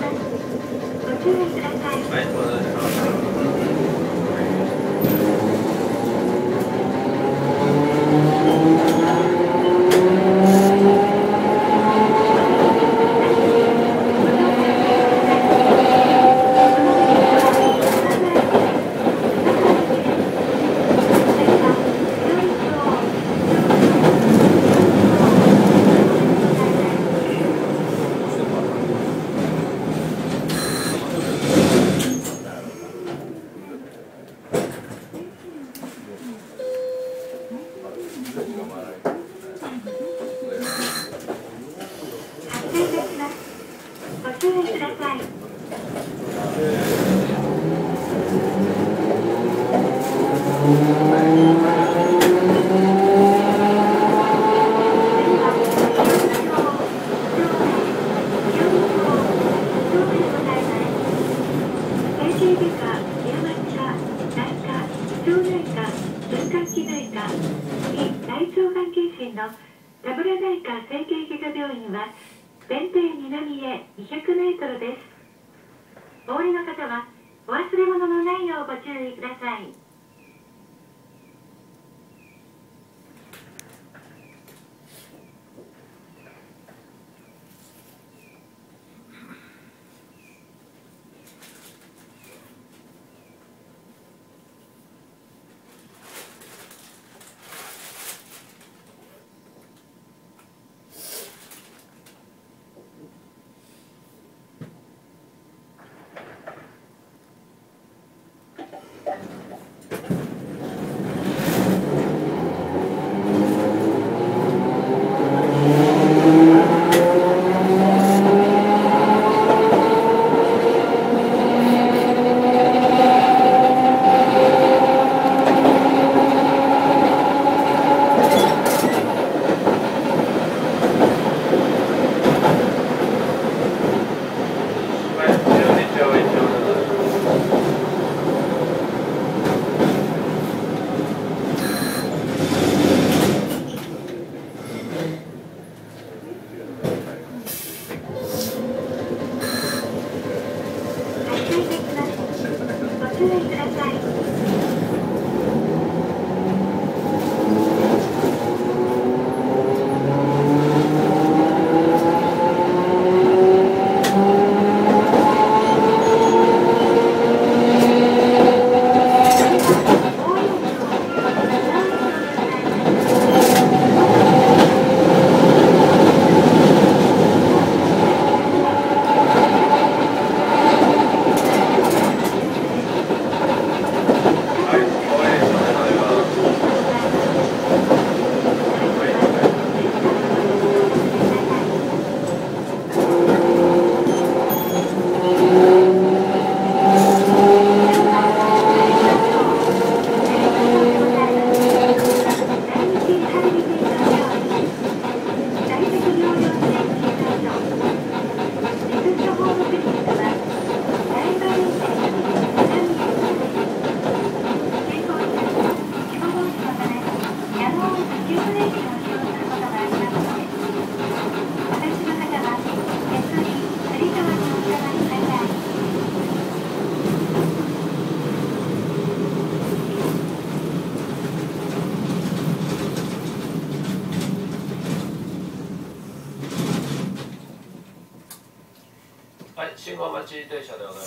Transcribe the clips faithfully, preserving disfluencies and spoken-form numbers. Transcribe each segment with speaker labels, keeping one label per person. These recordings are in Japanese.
Speaker 1: 信号待ち停車でございます。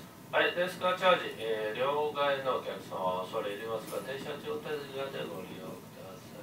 Speaker 1: はい、ですからチャージ、えー、両替のお客様は恐れ入りますが、停車状態でご利用ください。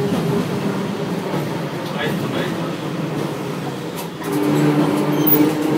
Speaker 1: はい、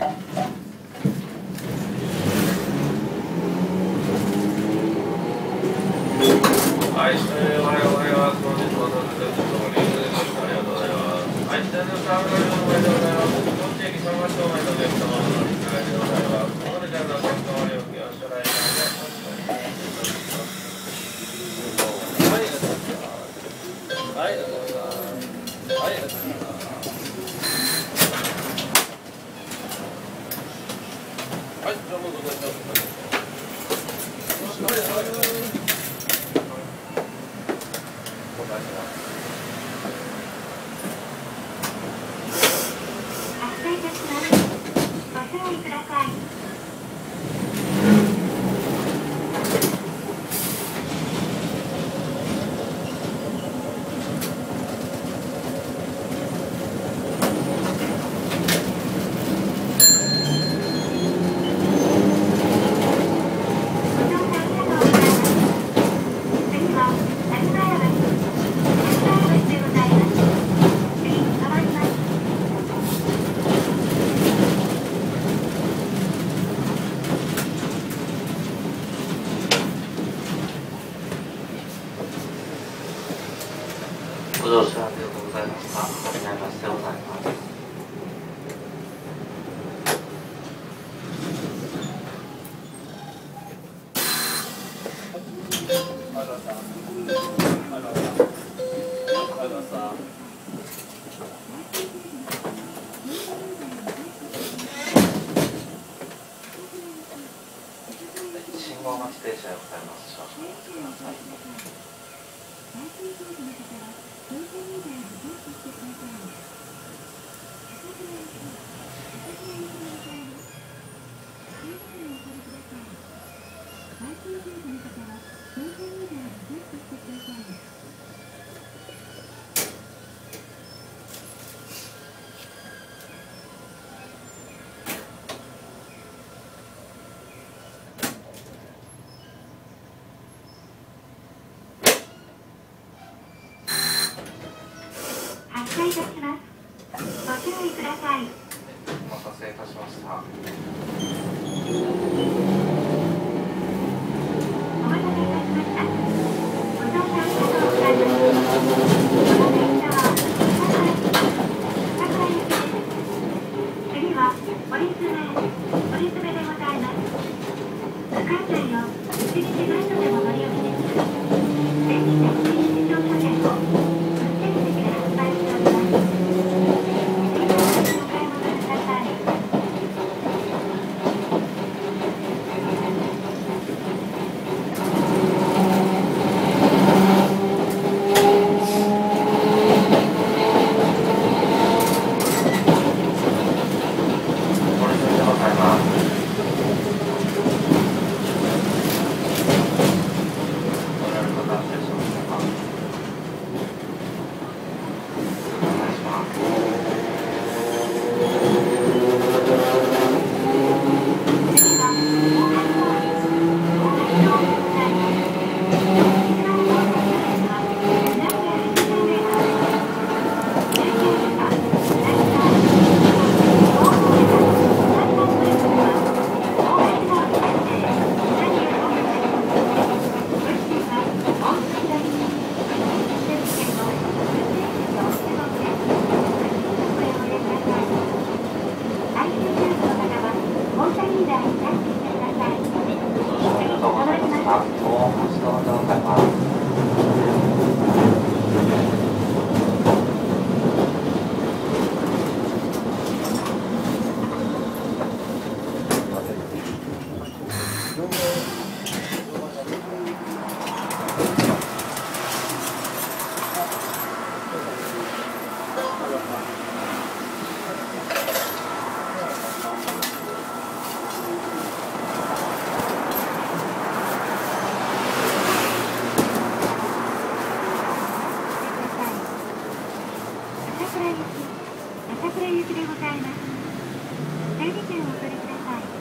Speaker 1: はい、えー、おはようございます。本日も到着です。どうもリーグです。ありがとうございます。はい、北のサーブラリの前でございます。本地駅三町前のお客様の乗り換えでございます。ここでからのお客様を利用しておられますので、お願いいたします。はい、ありがとうございます。はい、ありがとうございます。はい、ありがとうございます。はい、じゃあもうどうぞ。はい、はい、はい。
Speaker 2: ご乗車ありがとうございました。はじめましてございます。信号待ち停車でございます。少々お待ちください。
Speaker 3: 発車いたします。ご注意ください。
Speaker 2: お待たせいたしました。
Speaker 3: お待たせいたしました。ご乗車ありがとうございます。この電車は朝倉行きです。次は折詰折詰でございます。関西を一日何度でも乗り降りできます。全日鉄西乗車券を運転席で発売しております。次のお買い物ください。
Speaker 2: ご利用でございます。乗られる方は少々お願いします。お願いします。
Speaker 3: 次は大橋通り、大橋通りでございます。一番到着ですが、南へはちじゅうメートルです。中継ですが、成田、大橋への三番乗り継ぎは、大橋通り線で左へ方面です。運賃は往復左に、運転券の運転席をお手持ちで、運賃箱へお入れください。アイシー ユーの方は、モーターリーダーにタッチしてください。
Speaker 2: ご乗車ありがとうございました。大橋通りでございます。
Speaker 3: 朝倉行き、朝倉行きでございます。